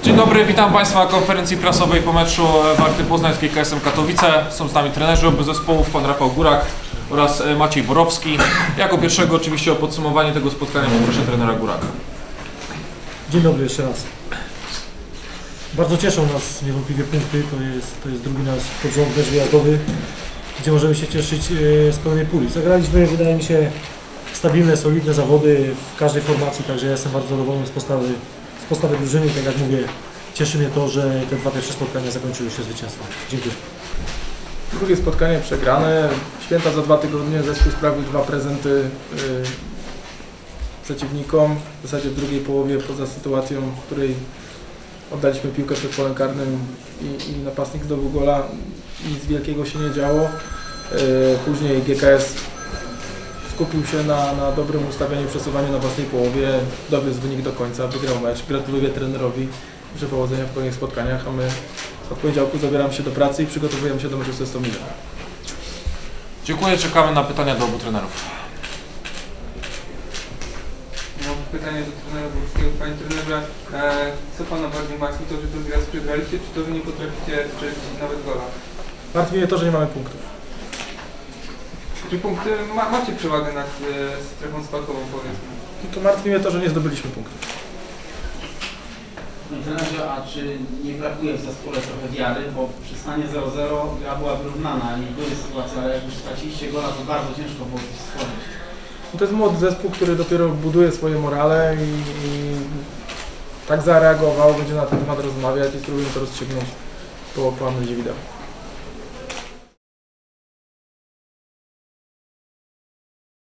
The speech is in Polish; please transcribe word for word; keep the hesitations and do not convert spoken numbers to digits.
Dzień dobry, witam Państwa na konferencji prasowej po meczu Warty Poznańskiej K S M Katowice. Są z nami trenerzy obu zespołów, pan Rafał Górak oraz Maciej Borowski. Jako pierwszego oczywiście o podsumowanie tego spotkania poproszę trenera Góraka. Dzień dobry jeszcze raz. Bardzo cieszą nas niewątpliwie punkty, to jest, to jest drugi nasz pod mecz wyjazdowy, gdzie możemy się cieszyć z pełnej puli. Zagraliśmy, wydaje mi się, stabilne, solidne zawody w każdej formacji, także ja jestem bardzo zadowolony z postawy, z postawy drużyny i tak jak mówię, cieszy mnie to, że te dwa pierwsze spotkania zakończyły się zwycięstwem. Dziękuję. Drugie spotkanie przegrane. Święta za dwa tygodnie, zespół sprawił dwa prezenty yy, przeciwnikom. W zasadzie w drugiej połowie, poza sytuacją, w której oddaliśmy piłkę przed polem karnym i, i napastnik zdobył gola, nic wielkiego się nie działo. Yy, później G K S skupił się na, na dobrym ustawieniu, przesuwaniu na własnej połowie, dowiózł wynik do końca, wygrał mecz. Gratuluję trenerowi, życzę powodzenia w kolejnych spotkaniach, a my od poniedziałku zabieramy się do pracy i przygotowujemy się do meczu ze Stomilem. Dziękuję, czekamy na pytania do obu trenerów. Mam pytanie do trenera Borowskiego. Panie trenerze, e, co Pana bardziej martwi, to, że drugi raz przegraliście, czy to, że nie potraficie strzelić nawet gola? Martwi mnie to, że nie mamy punktów. Czy punkty ma, macie przewagę nad e, strefą spadkową, powiedzmy? I to martwi mnie to, że nie zdobyliśmy punktów. Panie trenerze, a czy nie brakuje w zespole trochę wiary, bo przy stanie zero zero gra była wyrównana i były sytuacje, ale jak już straciliście gola, to bardzo ciężko było coś stworzyć. To jest młody zespół, który dopiero buduje swoje morale i, i tak zareagował, będzie na ten temat rozmawiać i spróbujemy to rozstrzygnąć po, po analizie wideo.